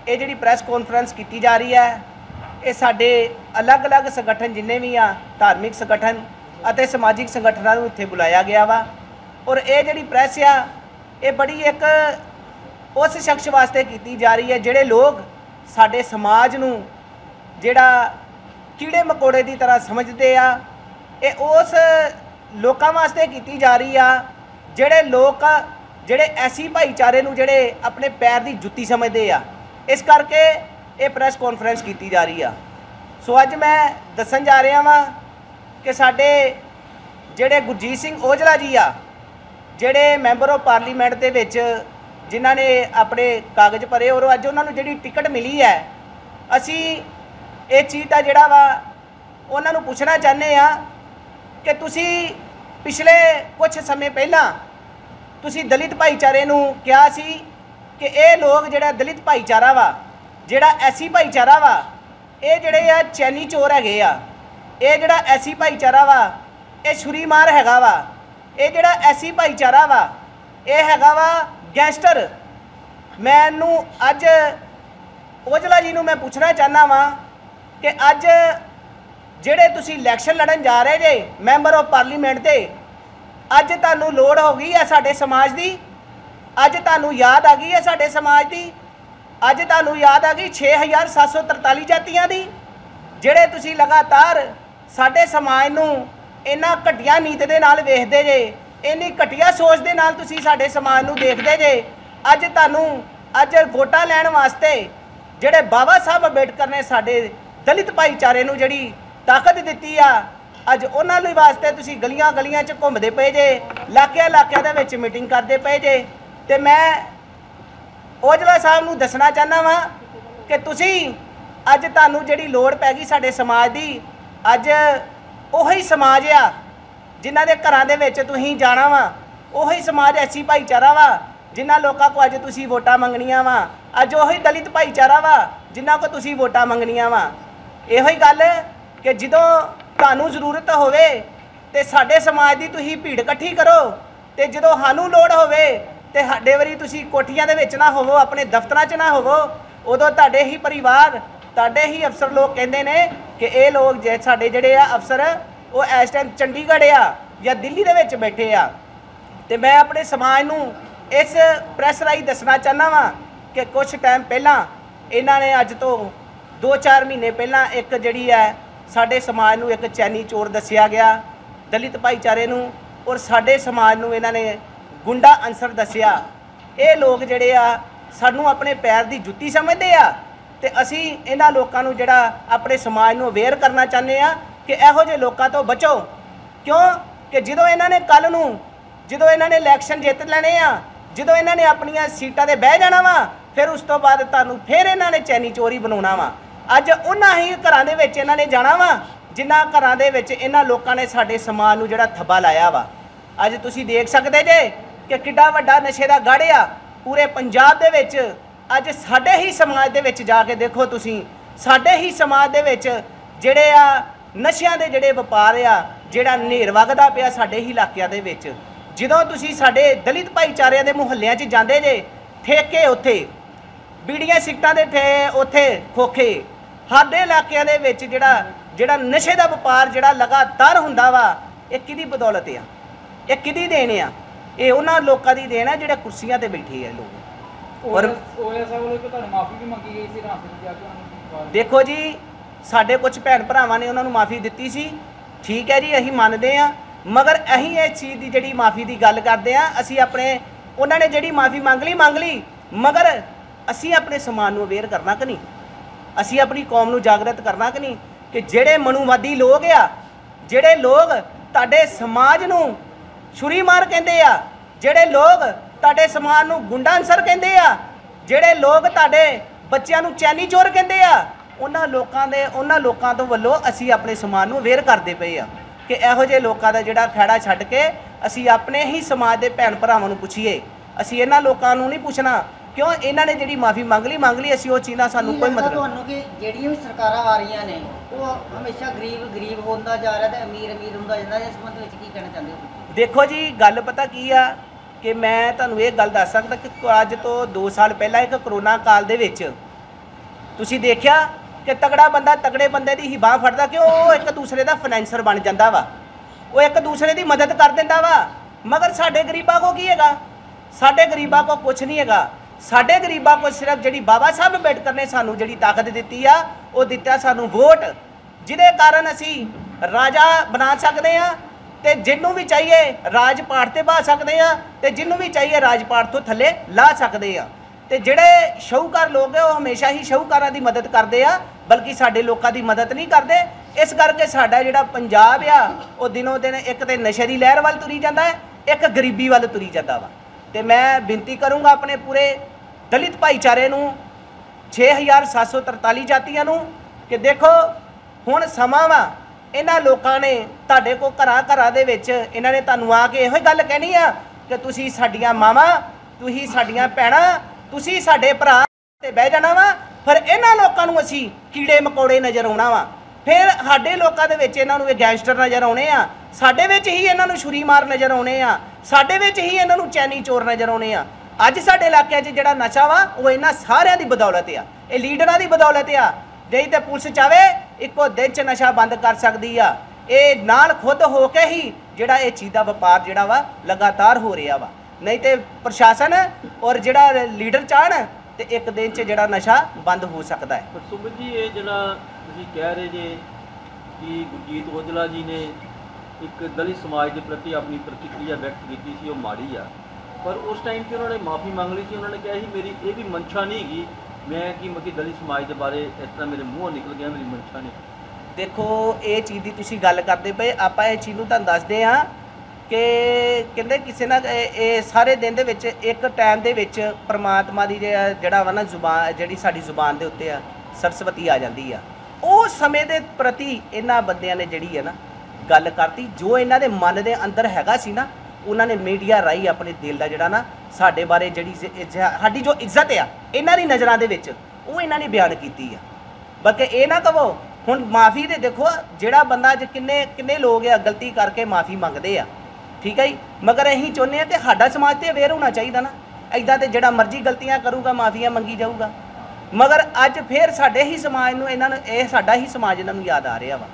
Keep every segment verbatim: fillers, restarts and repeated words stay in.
ये जिहड़ी press conference की जा रही है ये साडे अलग अलग संगठन जिन्ने भी आ धार्मिक संगठन अते समाजिक संगठनों को इत्थे बुलाया गया वा और ये जिहड़ी प्रैस आ ये बड़ी एक उस शख्स वास्ते की जा रही है जिहड़े लोग साडे समाज नूं जिहड़ा कीड़े मकोड़े की तरह समझते आ ये उस लोकां वास्ते की जा रही आ जिहड़े लोग जिहड़े ऐसी भाईचारे नूं जिहड़े अपने पैर की जुत्ती समझते आ। इस करके ये प्रैस कॉन्फ्रेंस की जा रही आ। सो अज मैं दसन जा रहा वां कि साडे जिहड़े गुरजीत सिंह औजला जी आ जिहड़े मैंबर ऑफ पार्लीमेंट दे विच जिन्हां ने अपने कागज़ भरे और अज उन्हां नूं जिहड़ी टिकट मिली है असी ये चीज़ का जिहड़ा वा उन्हां नूं पुछना चाहते आ कि तुसी पिछले कुछ समय पहला तुसी दलित भाईचारे नूं कहा सी कि ये लोग जिहड़ा दलित भाईचारा वा जिहड़ा ऐसी भाईचारा वा ये जिहड़े आ चैनी चोर हैगे आ ये जिहड़ा ऐसी भाईचारा वा ये छुरी मार हैगा वा ये जिहड़ा ऐसी भाईचारा वा ये हैगा वा गैंगस्टर। मैनू अज औजला जी नूं मैं पूछना चाहना वा कि अज जिहड़े तुसी इलैक्शन लड़न जा रहे जे मैंबर ऑफ पार्लीमेंट दे अज तुहानूं लोड़ हो गई है साडे समाज की अज तुहानूं याद आ गई है साडे समाज की अज तुहानूं याद आ गई छे हज़ार सत्त सौ तरताली जातियां दी जिहड़े तुसी लगातार साडे समाज नूं इन्हां घटिया नीत दे नाल वेखदे जे इन्नी घटिया सोच दे नाल तुसी साडे समाज नूं देखदे जे अज तुहानूं अज वोटां लैण वास्ते जिहड़े बाबा साहब अंबेडकर ने साडे दलित भाईचारे नूं जिहड़ी ताकत दित्ती आ अज उन्हां लई वास्ते तुसी गलियां गलियां च घुमदे पे जे इलाकिਆਂ इलाकिਆਂ दे विच मीटिंग करदे पे जे ते मैं औजला साहब नूं दसना चाहना वा कि तुसी अज तुहानूं जिहड़ी लोड़ पै गई साडे समाज दी अज उही समाज आ जिन्हां दे घरां दे विच तुसीं जाना वा उही समाज ऐसी भाईचारा वा जिन्हां लोकां को अज तुसीं वोटां मंगणियां वा अज उही दलित भाईचारा वा जिन्हां को तुसीं वोटां मंगणियां वा। इहो ही गल कि जदों तुहानूं जरूरत होवे ते साडे समाज दी तुसीं भीड़ इकट्ठी करो ते जदों सानूं लोड़ होवे ते साडे वारी तुसीं कोठियां दे विच ना होवो अपने दफ्तरां च ना होवो उदों तुहाडे ही परिवार तुहाडे ही अफसर लोग कहंदे ने कि ये लोग जे साडे जिहड़े आ अफसर वो इस टाइम चंडीगढ़ आ या दिल्ली दे विच बैठे आ। ते मैं अपने समाज नूं इस प्रैस राही दसना चाहना वा कि कुछ टाइम पहला इन्हां ने अज तो दो चार महीने पहला एक जिहड़ी है साडे समाज नूं एक चैनी चोर दस्सिया गया दलित भाईचारे नूं और साडे समाज नूं इन्हां ने गुंडा अंसर दस्सिया। ये लोग जिहड़े आ सानूं अपने पैर की जुत्ती समझते आ ते असीं इन्हां लोकां नूं जिहड़ा अपने समाज नूं अवेयर करना चाहते आ कि इहो जिहे लोकां तो बचो क्यों कि जदों इन्हां ने कल नूं जदों इन्हां ने इलैक्शन जित लैणे आ जदों इन्हां ने अपणियां सीटां ते बह जाना वा फिर उस तो बाद तुहानूं फिर इन्हां ने चैनी चोरी बनाउणा वा। अज उन्हां ही घरां दे विच इन्हां ने जाना वा जिन्हां घरां दे विच इन्हां लोकां ने साडे समाज नूं जिहड़ा थब्बा लाया वा। अज तुसीं देख सकदे जे कि किड्डा वड्डा नशे दा गढ़ आ पूरे पंजाब दे विच अज साडे ही समाज दे विच जाके देखो तुसीं साडे ही समाज दे विच जिहड़े आ नशिਆਂ ਦੇ ਜਿਹੜੇ ਵਪਾਰ ਆ ਜਿਹੜਾ ਨੇਰ ਵਗਦਾ ਪਿਆ ਸਾਡੇ ਹੀ ਇਲਾਕਿਆਂ ਦੇ ਵਿੱਚ ਜਦੋਂ ਤੁਸੀਂ ਸਾਡੇ ਦਲਿਤ ਭਾਈਚਾਰਿਆਂ ਦੇ ਮੁਹੱਲਿਆਂ 'ਚ ਜਾਂਦੇ ਜੇ ਠੇਕੇ ਉੱਥੇ ਬੀੜੀਆਂ ਸਿਗਟਾਂ ਦੇ ਠੇ ਉੱਥੇ ਖੋਖੇ ਸਾਡੇ ਇਲਾਕਿਆਂ ਦੇ ਵਿੱਚ ਜਿਹੜਾ ਜਿਹੜਾ ਨਸ਼ੇ ਦਾ ਵਪਾਰ ਜਿਹੜਾ ਲਗਾਤਾਰ ਹੁੰਦਾ ਵਾ ਇਹ ਕਿਹਦੀ ਬਦੌਲਤ ਆ ਇਹ ਕਿਹਦੀ ਦੇਣ ਆ ਇਹ ਉਹਨਾਂ ਲੋਕਾਂ ਦੀ ਦੇਣ ਆ ਜਿਹੜੇ ਕੁਰਸੀਆਂ ਤੇ ਬੈਠੇ ਆ ਲੋਕ। ਔਰ ਮਾਫੀ ਵੀ ਮੰਗੀ ਗਈ ਸੀ ਰਾਤ ਨੂੰ ਜਾ ਕੇ ਦੇਖੋ ਜੀ ਸਾਡੇ कुछ भैन भरावां ने उन्होंने माफ़ी दी सी ठीक है जी असीं मनते हैं मगर असीं इस चीज़ की जिहड़ी माफ़ी की गल करते हैं असीं अपने उन्होंने जिहड़ी माफ़ी मंग ली मंग ली मगर असीं अपने समाज नूं अवेयर करना कि नहीं असीं अपनी कौम नूं जागृत करना कि नहीं कि जिहड़े मनुवादी लोग आ जिहड़े लोग तुहाडे समाज नूं छुरी मार कहंदे आ जिहड़े लोग तुहाडे समाज नूं गुंडा अंसर कहंदे आ जिहड़े लोग तुहाडे बच्चिआं नूं चैनी चोर कहंदे आ उन्हां लोकां दे उन्हां लोकां तो वल्लों असीं अपने समाज नूं अवेयर करदे पए आ कि इहो जिहे लोकां दा जिहड़ा खैड़ा छड्ड के असीं अपने ही समाज दे भैन भरावां नूं पुछीए असीं इन्हां लोकां नूं नहीं पुछना क्यों इन्हां ने जिहड़ी माफ़ी मंग ली मंग ली असीं ओह चीज़ नाल सानूं कोई मतलब तुहानूं कि जिहड़ियां भी सरकारां आ रहीआं ने ओह हमेशा गरीब गरीब होंदा जा रहा ते अमीर अमीर हुंदा जांदा इस संबंध विच की कहना चाहुंदे हो? देखो जी गल पता की आ कि मैं तुहानूं ये गल दस सकदा कि अज तो दो साल पहला एक करोना काल दे विच ਤੁਸੀਂ ਦੇਖਿਆ ਕਿ ਤਗੜਾ ਬੰਦਾ ਤਗੜੇ ਬੰਦੇ ਦੀ ਹੀ ਬਾਹ ਫੜਦਾ ਕਿ ਉਹ ਇੱਕ ਦੂਸਰੇ ਦਾ ਫਾਈਨੈਂਸਰ ਬਣ ਜਾਂਦਾ ਵਾ, ਉਹ ਇੱਕ ਦੂਸਰੇ ਦੀ ਮਦਦ ਕਰ ਦਿੰਦਾ ਵਾ। ਮਗਰ ਸਾਡੇ ਗਰੀਬਾਂ ਕੋ ਕੀ ਹੈਗਾ? ਸਾਡੇ ਗਰੀਬਾਂ ਕੋ ਕੁਛ ਨਹੀਂ ਹੈਗਾ। ਸਾਡੇ ਗਰੀਬਾਂ ਕੋ ਸਿਰਫ ਜਿਹੜੀ ਬਾਬਾ ਸਾਹਿਬ ਅੰਬੇਡਕਰ ਨੇ ਸਾਨੂੰ ਜਿਹੜੀ ਤਾਕਤ ਦਿੱਤੀ ਆ, ਉਹ ਦਿੱਤਾ ਸਾਨੂੰ ਵੋਟ, ਜਿਹਦੇ ਕਾਰਨ ਅਸੀਂ ਰਾਜਾ ਬਣਾ ਸਕਦੇ ਆ ਤੇ ਜਿਹਨੂੰ ਵੀ ਚਾਹੀਏ ਰਾਜਪਾਟ ਤੇ ਬਾ ਸਕਦੇ ਆ ਤੇ ਜਿਹਨੂੰ ਵੀ ਚਾਹੀਏ ਰਾਜਪਾਟ ਤੋਂ ਥੱਲੇ ਲਾ ਸਕਦੇ ਆ। ਤੇ ਜਿਹੜੇ ਸ਼ਾਹੂਕਾਰ ਲੋਕ ਆ ਉਹ ਹਮੇਸ਼ਾ ਹੀ ਸ਼ਾਹੂਕਾਰਾਂ ਦੀ ਮਦਦ ਕਰਦੇ ਆ, ਬਲਕਿ ਸਾਡੇ ਲੋਕਾਂ ਦੀ ਮਦਦ ਨਹੀਂ ਕਰਦੇ। ਇਸ ਕਰਕੇ ਸਾਡਾ ਜਿਹੜਾ ਪੰਜਾਬ ਆ ਉਹ ਦਿਨੋਂ ਦਿਨ ਇੱਕ ਤੇ ਨਸ਼ੇ ਦੀ ਲਹਿਰ ਵੱਲ ਤੁਰੀ ਜਾਂਦਾ ਹੈ, ਇੱਕ ਗਰੀਬੀ ਵੱਲ ਤੁਰੀ ਜਾਂਦਾ ਵਾ। ਤੇ ਮੈਂ ਬੇਨਤੀ ਕਰੂੰਗਾ ਆਪਣੇ ਪੂਰੇ ਦਲਿਤ ਭਾਈਚਾਰੇ ਨੂੰ, ਛੇ ਹਜ਼ਾਰ ਸੱਤ ਸੌ ਤਰਤਾਲੀ ਜਾਤੀਆਂ ਨੂੰ, ਕਿ ਦੇਖੋ ਹੁਣ ਸਮਾਂ ਵਾ, ਇਹਨਾਂ ਲੋਕਾਂ ਨੇ ਤੁਹਾਡੇ ਕੋਲ ਘਰਾਂ ਘਰਾਂ ਦੇ ਵਿੱਚ ਇਹਨਾਂ ਨੇ ਤੁਹਾਨੂੰ ਆ ਕੇ ਇਹੋ ਹੀ ਗੱਲ ਕਹਿਣੀ ਆ ਕਿ ਤੁਸੀਂ ਸਾਡੀਆਂ ਮਾਵਾਂ, ਤੁਸੀਂ ਸਾਡੀਆਂ ਭੈਣਾਂ, ਤੁਸੀਂ ਸਾਡੇ ਭਰਾ ਤੇ ਬਹਿ ਜਾਣਾ ਵਾ। ਫਿਰ ਇਹਨਾਂ ਲੋਕਾਂ ਨੂੰ ਅਸੀਂ ਕੀੜੇ ਮਕੌੜੇ ਨਜ਼ਰ ਆਉਣਾ ਵਾ, ਫਿਰ ਸਾਡੇ ਲੋਕਾਂ ਦੇ ਵਿੱਚ ਇਹਨਾਂ ਨੂੰ ਇਹ ਗੈਂਗਸਟਰ ਨਜ਼ਰ ਆਉਣੇ ਆ, ਸਾਡੇ ਵਿੱਚ ਹੀ ਇਹਨਾਂ ਨੂੰ ਛੁਰੀ ਮਾਰ ਨਜ਼ਰ ਆਉਣੇ ਆ, ਸਾਡੇ ਵਿੱਚ ਹੀ ਇਹਨਾਂ ਨੂੰ ਚੈਨੀ ਚੋਰ ਨਜ਼ਰ ਆਉਣੇ ਆ। ਅੱਜ ਸਾਡੇ ਇਲਾਕੇ 'ਚ ਜਿਹੜਾ ਨਸ਼ਾ ਵਾ ਉਹ ਇਹਨਾਂ ਸਾਰਿਆਂ ਦੀ ਬਦੌਲਤ ਆ, ਇਹ ਲੀਡਰਾਂ ਦੀ ਬਦੌਲਤ ਆ। ਜੇ ਤੇ ਪੁਲਿਸ ਚਾਵੇ ਇੱਕੋ ਦਿਨ 'ਚ ਨਸ਼ਾ ਬੰਦ ਕਰ ਸਕਦੀ ਆ, ਇਹ ਨਾਲ ਖੁਦ ਹੋ ਕੇ ਹੀ ਜਿਹੜਾ ਇਹ ਚੀਜ਼ ਦਾ ਵਪਾਰ ਜਿਹੜਾ ਵਾ ਲਗਾਤਾਰ ਹੋ ਰਿਹਾ ਵਾ। ਨਹੀਂ ਤੇ ਪ੍ਰਸ਼ਾਸਨ ਔਰ ਜਿਹੜਾ ਲੀਡਰ ਚਾਹਣ ਤੇ ਇੱਕ ਦਿਨ 'ਚ ਜਿਹੜਾ ਨਸ਼ਾ ਬੰਦ ਹੋ ਸਕਦਾ ਹੈ। ਪਰ ਸੁਮਿਤ ਜੀ, ਇਹ ਜਿਹੜਾ ਤੁਸੀਂ ਕਹਿ ਰਹੇ ਜੇ ਕਿ ਗੁਰਜੀਤ ਔਜਲਾ ਜੀ ਨੇ ਇੱਕ ਦਲਿਤ ਸਮਾਜ ਦੇ ਪ੍ਰਤੀ ਆਪਣੀ ਪ੍ਰਤੀਕਿਰਿਆ ਵਿਅਕਤ ਕੀਤੀ ਸੀ, ਉਹ ਮਾੜੀ ਆ, ਪਰ ਉਸ ਟਾਈਮ 'ਤੇ ਉਹਨਾਂ ਨੇ ਮਾਫੀ ਮੰਗ ਲਈ ਸੀ। ਉਹਨਾਂ ਨੇ ਕਿਹਾ ਸੀ ਮੇਰੀ ਇਹ ਵੀ ਮਨਸ਼ਾ ਨਹੀਂ ਹੈਗੀ, ਮੈਂ ਕਿ ਮਤਲਬ ਦਲਿਤ ਸਮਾਜ ਦੇ ਬਾਰੇ ਇਸ ਤਰ੍ਹਾਂ ਮੇਰੇ ਮੂੰਹੋਂ ਨਿਕਲ ਗਿਆ, ਮੇਰੀ ਮਨਸ਼ਾ ਨਹੀਂ। ਦੇਖੋ ਇਹ ਚੀਜ਼ ਦੀ ਤੁਸੀਂ ਗੱਲ ਕਰਦੇ ਪਏ, ਆਪਾਂ ਇਹ ਚੀਜ਼ ਨੂੰ ਤੁਹਾਨੂੰ ਦੱਸਦੇ ਹਾਂ ਕਿ ਕਹਿੰਦੇ ਕਿਸੇ ਨਾਲ ਇਹ ਸਾਰੇ ਦਿਨ ਦੇ ਵਿੱਚ ਇੱਕ ਟਾਈਮ ਦੇ ਵਿੱਚ ਪਰਮਾਤਮਾ ਦੀ ਜਿਹੜਾ ਵਾ ਨਾ ਜ਼ੁਬਾਨ, ਜਿਹੜੀ ਸਾਡੀ ਜ਼ੁਬਾਨ ਦੇ ਉੱਤੇ ਆ ਸਰਸਵਤੀ ਆ ਜਾਂਦੀ ਆ। ਉਹ ਸਮੇਂ ਦੇ ਪ੍ਰਤੀ ਇਹਨਾਂ ਬੰਦਿਆਂ ਨੇ ਜਿਹੜੀ ਹੈ ਨਾ ਗੱਲ ਕਰਤੀ, ਜੋ ਇਹਨਾਂ ਦੇ ਮਨ ਦੇ ਅੰਦਰ ਹੈਗਾ ਸੀ ਨਾ, ਉਹਨਾਂ ਨੇ ਮੀਡੀਆ ਰਾਹੀਂ ਆਪਣੇ ਦਿਲ ਦਾ ਜਿਹੜਾ ਨਾ ਸਾਡੇ ਬਾਰੇ ਜਿਹੜੀ ਸਾਡੀ ਜੋ ਇੱਜ਼ਤ ਆ ਇਹਨਾਂ ਦੀ ਨਜ਼ਰਾਂ ਦੇ ਵਿੱਚ, ਉਹ ਇਹਨਾਂ ਨੇ ਬਿਆਨ ਕੀਤੀ ਆ। ਬਲਕਿ ਇਹ ਨਾ ਕਹੋ ਹੁਣ ਮਾਫੀ ਦੇ, ਦੇਖੋ ਜਿਹੜਾ ਬੰਦਾ ਅੱਜ ਕਿੰਨੇ ਕਿੰਨੇ ਲੋਕ ਆ ਗਲਤੀ ਕਰਕੇ ਮਾਫੀ ਮੰਗਦੇ ਆ, ਠੀਕ ਹੈ ਜੀ, ਮਗਰ ਅਸੀਂ ਚਾਹੁੰਦੇ ਹਾਂ ਕਿ ਸਾਡਾ ਸਮਾਜ ਤੇ ਅਵੇਅਰ ਹੋਣਾ ਚਾਹੀਦਾ ਨਾ। ਇੱਦਾਂ ਤੇ ਜਿਹੜਾ ਮਰਜ਼ੀ ਗਲਤੀਆਂ ਕਰੂਗਾ ਮਾਫੀਆਂ ਮੰਗੀ ਜਾਊਗਾ, ਮਗਰ ਅੱਜ ਫਿਰ ਸਾਡੇ ਹੀ ਸਮਾਜ ਨੂੰ ਇਹਨਾਂ ਨੂੰ ਇਹ ਸਾਡਾ ਹੀ ਸਮਾਜ ਇਹਨਾਂ ਨੂੰ ਯਾਦ ਆ ਰਿਹਾ ਵਾ।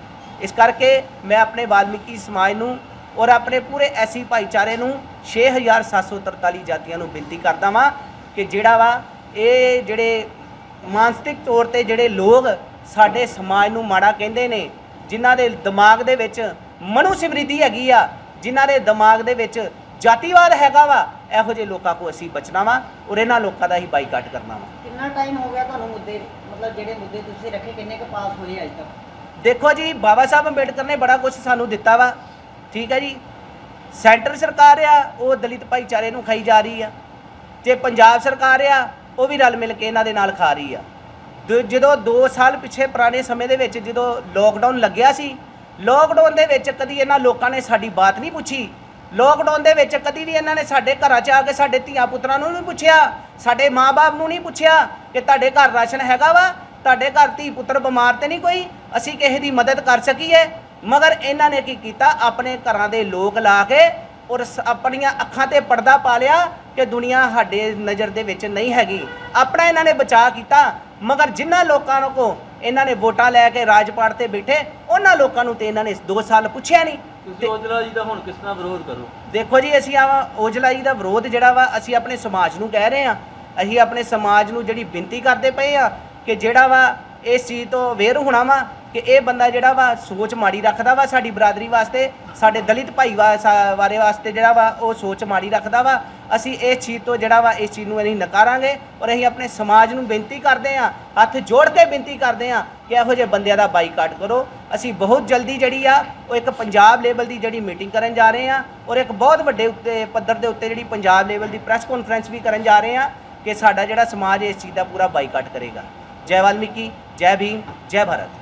ਇਸ ਕਰਕੇ ਮੈਂ ਆਪਣੇ ਵਾਲਮੀਕੀ ਸਮਾਜ ਨੂੰ ਔਰ ਆਪਣੇ ਪੂਰੇ ਐਸੀ ਭਾਈਚਾਰੇ ਨੂੰ ਛੇ ਹਜ਼ਾਰ ਸੱਤ ਸੌ ਤਰਤਾਲੀ ਜਾਤੀਆਂ ਨੂੰ ਬੇਨਤੀ ਕਰਦਾ ਵਾਂ ਕਿ ਜਿਹੜਾ ਵਾ ਇਹ ਜਿਹੜੇ ਮਾਨਸਿਕ ਤੌਰ 'ਤੇ ਜਿਹੜੇ ਲੋਕ ਸਾਡੇ ਸਮਾਜ ਨੂੰ ਮਾੜਾ ਕਹਿੰਦੇ ਨੇ, ਜਿਨ੍ਹਾਂ ਦੇ ਦਿਮਾਗ ਦੇ ਵਿੱਚ ਮਨੂ ਸਮਰਿੱਧੀ ਹੈਗੀ ਆ, ਜਿਨ੍ਹਾਂ ਦੇ ਦਿਮਾਗ ਦੇ ਵਿੱਚ ਜਾਤੀਵਾਦ ਹੈਗਾ ਵਾ, ਇਹੋ ਜਿਹੇ ਲੋਕਾਂ ਕੋ ਅਸੀਂ ਬਚਣਾ ਵਾ ਔਰ ਇਹਨਾਂ ਲੋਕਾਂ ਦਾ ਹੀ ਬਾਈਕਾਟ ਕਰਨਾ ਵਾ। ਕਿੰਨਾ ਟਾਈਮ ਹੋ ਗਿਆ ਤੁਹਾਨੂੰ ਮੁੱਦੇ, ਮਤਲਬ ਜਿਹੜੇ ਮੁੱਦੇ ਤੁਸੀਂ ਰੱਖੇ ਕਿੰਨੇ ਕੁ ਪਾਸ ਹੋਏ ਅੱਜ ਤੱਕ? ਦੇਖੋ ਜੀ, ਬਾਬਾ ਸਾਹਿਬ ਅੰਬੇਡਕਰ ਨੇ ਬੜਾ ਕੁਝ ਸਾਨੂੰ ਦਿੱਤਾ ਵਾ, ਠੀਕ ਹੈ ਜੀ। ਸੈਂਟਰ ਸਰਕਾਰ ਆ ਉਹ ਦਲਿਤ ਭਾਈਚਾਰੇ ਨੂੰ ਖਾਈ ਜਾ ਰਹੀ ਆ, ਜੇ ਪੰਜਾਬ ਸਰਕਾਰ ਆ ਉਹ ਵੀ ਰਲ ਮਿਲ ਕੇ ਇਹਨਾਂ ਦੇ ਨਾਲ ਖਾ ਰਹੀ ਆ। ਜਦੋਂ ਦੋ ਸਾਲ ਪਿੱਛੇ ਪੁਰਾਣੇ ਸਮੇਂ ਦੇ ਵਿੱਚ ਜਦੋਂ ਲੋਕਡਾਊਨ ਲੱਗਿਆ ਸੀ, ਲੋਕਡਾਊਨ ਦੇ ਵਿੱਚ ਕਦੀ ਇਹਨਾਂ ਲੋਕਾਂ ਨੇ ਸਾਡੀ ਬਾਤ ਨਹੀਂ ਪੁੱਛੀ। ਲੋਕਡਾਊਨ ਦੇ ਵਿੱਚ ਕਦੀ ਵੀ ਇਹਨਾਂ ਨੇ ਸਾਡੇ ਘਰਾਂ 'ਚ ਆ ਕੇ ਸਾਡੇ ਧੀਆਂ ਪੁੱਤਰਾਂ ਨੂੰ ਨਹੀਂ ਪੁੱਛਿਆ, ਸਾਡੇ ਮਾਂ-ਬਾਪ ਨੂੰ ਨਹੀਂ ਪੁੱਛਿਆ ਕਿ ਤੁਹਾਡੇ ਘਰ ਰਾਸ਼ਨ ਹੈਗਾ ਵਾ, ਤੁਹਾਡੇ ਘਰ ਧੀ ਪੁੱਤਰ ਬਿਮਾਰ ਤੇ ਨਹੀਂ ਕੋਈ, ਅਸੀਂ ਕਿਸੇ ਦੀ ਮਦਦ ਕਰ ਸਕੀਏ। ਮਗਰ ਇਹਨਾਂ ਨੇ ਕੀ ਕੀਤਾ, ਆਪਣੇ ਘਰਾਂ ਦੇ ਲੋਕ ਲਾ ਕੇ ਔਰ ਆਪਣੀਆਂ ਅੱਖਾਂ ਤੇ ਪਰਦਾ ਪਾ ਲਿਆ ਕਿ ਦੁਨੀਆ ਸਾਡੇ ਨਜ਼ਰ ਦੇ ਵਿੱਚ ਨਹੀਂ ਹੈਗੀ। ਆਪਣਾ ਇਹਨਾਂ ਨੇ ਬਚਾਅ ਕੀਤਾ, ਮਗਰ ਜਿਨ੍ਹਾਂ ਲੋਕਾਂ ਨੂੰ ਕੋ ਇਹਨਾਂ ਨੇ ਵੋਟਾਂ ਲੈ ਕੇ ਰਾਜਪਾਟ ਤੇ ਬੈਠੇ, ਉਹਨਾਂ ਲੋਕਾਂ ਨੂੰ ਤੇ ਇਹਨਾਂ ਨੇ ਦੋ ਸਾਲ ਪੁੱਛਿਆ ਨਹੀਂ। ਤੁਸੀਂ ਔਜਲਾ ਜੀ ਦਾ ਹੁਣ ਕਿਸ ਤਰ੍ਹਾਂ ਵਿਰੋਧ ਕਰੋ? ਦੇਖੋ ਜੀ, ਅਸੀਂ ਆ ਔਜਲਾ ਜੀ ਦਾ ਵਿਰੋਧ ਜਿਹੜਾ ਵਾ ਅਸੀਂ ਆਪਣੇ ਸਮਾਜ ਨੂੰ ਕਹਿ ਰਹੇ ਹਾਂ। ਅਸੀਂ ਆਪਣੇ ਸਮਾਜ ਨੂੰ ਜਿਹੜੀ ਬੇਨਤੀ ਕਰਦੇ ਪਏ ਆ ਕਿ ਜਿਹੜਾ ਵਾ ਇਸ ਚੀਜ਼ ਤੋਂ ਅਵੇਅਰ ਹੋਣਾ ਵਾ ਕਿ ਇਹ ਬੰਦਾ ਜਿਹੜਾ ਵਾ ਸੋਚ ਮਾੜੀ ਰੱਖਦਾ ਵਾ ਸਾਡੀ ਬਰਾਦਰੀ ਵਾਸਤੇ, ਸਾਡੇ ਦਲਿਤ ਭਾਈ ਵਾਰੇ ਵਾਸਤੇ ਜਿਹੜਾ ਵਾ ਉਹ ਸੋਚ ਮਾੜੀ ਰੱਖਦਾ ਵਾ। ਅਸੀਂ ਇਸ ਚੀਜ਼ ਤੋਂ ਜਿਹੜਾ ਵਾ ਇਸ ਚੀਜ਼ ਨੂੰ ਅਸੀਂ ਨਕਾਰਾਂਗੇ ਔਰ ਅਸੀਂ ਆਪਣੇ ਸਮਾਜ ਨੂੰ ਬੇਨਤੀ ਕਰਦੇ ਹਾਂ, ਹੱਥ ਜੋੜ ਕੇ ਬੇਨਤੀ ਕਰਦੇ ਹਾਂ ਕਿ ਇਹੋ ਜਿਹੇ ਬੰਦਿਆਂ ਦਾ ਬਾਈਕਾਟ ਕਰੋ। ਅਸੀਂ ਬਹੁਤ ਜਲਦੀ ਜਿਹੜੀ ਆ ਉਹ ਇੱਕ ਪੰਜਾਬ ਲੈਵਲ ਦੀ ਜਿਹੜੀ ਮੀਟਿੰਗ ਕਰਨ ਜਾ ਰਹੇ ਹਾਂ ਔਰ ਇੱਕ ਬਹੁਤ ਵੱਡੇ ਉੱਤੇ ਪੱਧਰ ਦੇ ਉੱਤੇ ਜਿਹੜੀ ਪੰਜਾਬ ਲੈਵਲ ਦੀ ਪ੍ਰੈਸ ਕਾਨਫਰੰਸ ਵੀ ਕਰਨ ਜਾ ਰਹੇ ਹਾਂ ਕਿ ਸਾਡਾ ਜਿਹੜਾ ਸਮਾਜ ਇਸ ਚੀਜ਼ ਦਾ ਪੂਰਾ ਬਾਈਕਾਟ ਕਰੇਗਾ। ਜੈ ਵਾਲਮੀਕੀ, ਜੈ ਭੀਮ, ਜੈ ਭਾਰਤ।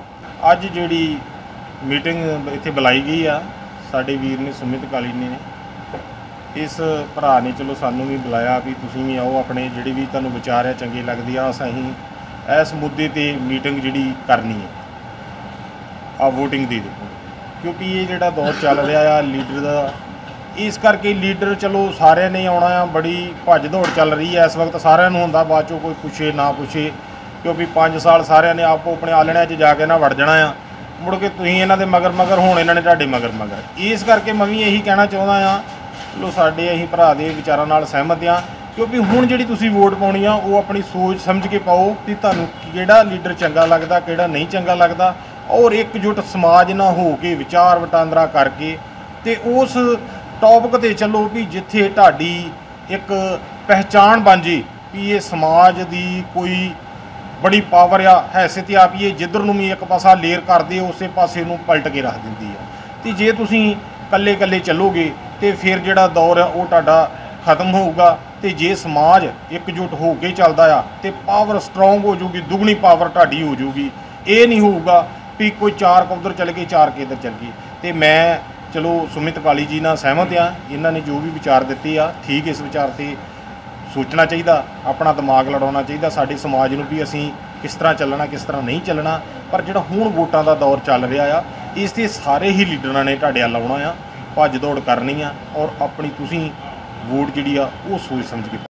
ਅੱਜ ਜਿਹੜੀ ਮੀਟਿੰਗ ਇੱਥੇ ਬੁਲਾਈ ਗਈ ਆ ਸਾਡੇ ਵੀਰ ਨੇ ਸੁਮਿਤ ਕਾਲੀ ਨੇ, ਇਸ ਭਰਾ ਨੇ ਚਲੋ ਸਾਨੂੰ ਵੀ ਬੁਲਾਇਆ ਵੀ ਤੁਸੀਂ ਵੀ ਆਓ, ਆਪਣੇ ਜਿਹੜੇ ਵੀ ਤੁਹਾਨੂੰ ਵਿਚਾਰ ਆ ਚੰਗੇ ਲੱਗਦੇ ਆ, ਅਸੀਂ ਇਸ ਮੁੱਦੇ 'ਤੇ ਮੀਟਿੰਗ ਜਿਹੜੀ ਕਰਨੀ ਹੈ ਆ ਵੋਟਿੰਗ ਦੀ। ਦੇਖੋ ਕਿਉਂਕਿ ਇਹ ਜਿਹੜਾ ਦੌਰ ਚੱਲ ਰਿਹਾ ਆ ਲੀਡਰ ਦਾ, ਇਸ ਕਰਕੇ ਲੀਡਰ ਚਲੋ ਸਾਰਿਆਂ ਨੇ ਆਉਣਾ ਆ, ਬੜੀ ਭੱਜ ਦੌੜ ਚੱਲ ਰਹੀ ਹੈ ਇਸ ਵਕਤ, ਸਾਰਿਆਂ ਨੂੰ ਹੁੰਦਾ ਬਾਅਦ 'ਚੋਂ ਕੋਈ ਪੁੱਛੇ ਨਾ ਪੁੱਛੇ। ਕਿਉਂਕਿ ਪੰਜ ਸਾਲ ਸਾਰਿਆਂ ਨੇ ਆਪੋ ਆਪਣੇ ਆਲਣਿਆਂ 'ਚ ਜਾ ਕੇ ਨਾ ਵੜ ਜਾਣਾ ਆ, ਮੁੜ ਕੇ ਤੁਸੀਂ ਇਹਨਾਂ ਦੇ ਮਗਰ ਮਗਰ ਹੁਣ ਇਹਨਾਂ ਨੇ ਤੁਹਾਡੇ ਮਗਰ ਮਗਰ। ਇਸ ਕਰਕੇ ਮੈਂ ਵੀ ਇਹੀ ਕਹਿਣਾ ਚਾਹੁੰਦਾ ਆ, ਚਲੋ ਸਾਡੇ ਅਸੀਂ ਭਰਾ ਦੇ ਵਿਚਾਰਾਂ ਨਾਲ ਸਹਿਮਤ ਆ, ਕਿਉਂਕਿ ਹੁਣ ਜਿਹੜੀ ਤੁਸੀਂ ਵੋਟ ਪਾਉਣੀ ਆ ਉਹ ਆਪਣੀ ਸੋਚ ਸਮਝ ਕੇ ਪਾਓ ਕਿ ਤੁਹਾਨੂੰ ਕਿਹੜਾ ਲੀਡਰ ਚੰਗਾ ਲੱਗਦਾ, ਕਿਹੜਾ ਨਹੀਂ ਚੰਗਾ ਲੱਗਦਾ, ਔਰ ਇੱਕਜੁੱਟ ਸਮਾਜ ਨਾਲ ਹੋ ਕੇ ਵਿਚਾਰ ਵਟਾਂਦਰਾ ਕਰਕੇ ਤੇ ਉਸ ਟੌਪਿਕ 'ਤੇ ਚੱਲੋ ਵੀ ਜਿੱਥੇ ਤੁਹਾਡੀ ਇੱਕ ਪਹਿਚਾਣ ਬਣ ਜੇ ਵੀ ਇਹ ਸਮਾਜ ਦੀ ਕੋਈ ਬੜੀ ਪਾਵਰ ਆ, ਹੈਸੀਅਤ ਆ ਵੀ ਇਹ ਜਿੱਧਰ ਨੂੰ ਵੀ ਇੱਕ ਪਾਸਾ ਲੇਰ ਕਰਦੇ ਉਸੇ ਪਾਸੇ ਨੂੰ ਪਲਟ ਕੇ ਰੱਖ ਦਿੰਦੀ ਆ। ਤੇ ਜੇ ਤੁਸੀਂ ਇਕੱਲੇ ਇਕੱਲੇ ਚੱਲੋਗੇ ਤੇ ਫਿਰ ਜਿਹੜਾ ਦੌਰ ਆ ਉਹ ਤੁਹਾਡਾ ਖਤਮ ਹੋਊਗਾ। ਤੇ ਜੇ ਸਮਾਜ ਇਕਜੁੱਟ ਹੋ ਕੇ ਚੱਲਦਾ ਆ ਤੇ ਪਾਵਰ ਸਟਰੋਂਗ ਹੋ ਜੂਗੀ, ਦੁੱਗਣੀ ਪਾਵਰ ਤੁਹਾਡੀ ਹੋ ਜੂਗੀ। ਇਹ ਨਹੀਂ ਹੋਊਗਾ ਵੀ ਕੋਈ ਚਾਰ ਕੁ ਉੱਧਰ ਚੱਲ ਗਏ, ਚਾਰ ਕੇ ਇੱਧਰ ਚੱਲ ਗਏ। ਤੇ ਮੈਂ ਚਲੋ ਸੁਮਿਤ ਕਾਲੀ ਜੀ ਨਾਲ ਸਹਿਮਤ ਆ, ਇਹਨਾਂ ਨੇ ਜੋ ਵੀ ਵਿਚਾਰ ਦਿੱਤੇ ਆ ਠੀਕ, ਇਸ ਵਿਚਾਰ 'ਤੇ ਸੋਚਣਾ ਚਾਹੀਦਾ, ਆਪਣਾ ਦਿਮਾਗ ਲੜਾਉਣਾ ਚਾਹੀਦਾ ਸਾਡੇ ਸਮਾਜ ਨੂੰ ਵੀ ਅਸੀਂ ਕਿਸ ਤਰ੍ਹਾਂ ਚੱਲਣਾ, ਕਿਸ ਤਰ੍ਹਾਂ ਨਹੀਂ ਚੱਲਣਾ। ਪਰ ਜਿਹੜਾ ਹੁਣ ਵੋਟਾਂ ਦਾ ਦੌਰ ਚੱਲ ਰਿਹਾ ਆ, ਇਸ 'ਤੇ ਸਾਰੇ ਹੀ ਲੀਡਰਾਂ ਨੇ ਤੁਹਾਡੇ ਵੱਲ ਆਉਣਾ ਆ, ਭੱਜ ਦੌੜ ਕਰਨੀ ਆ, ਔਰ ਆਪਣੀ ਤੁਸੀਂ ਵੋਟ ਜਿਹੜੀ ਆ ਉਹ ਸੋਚ ਸਮਝ ਕੇ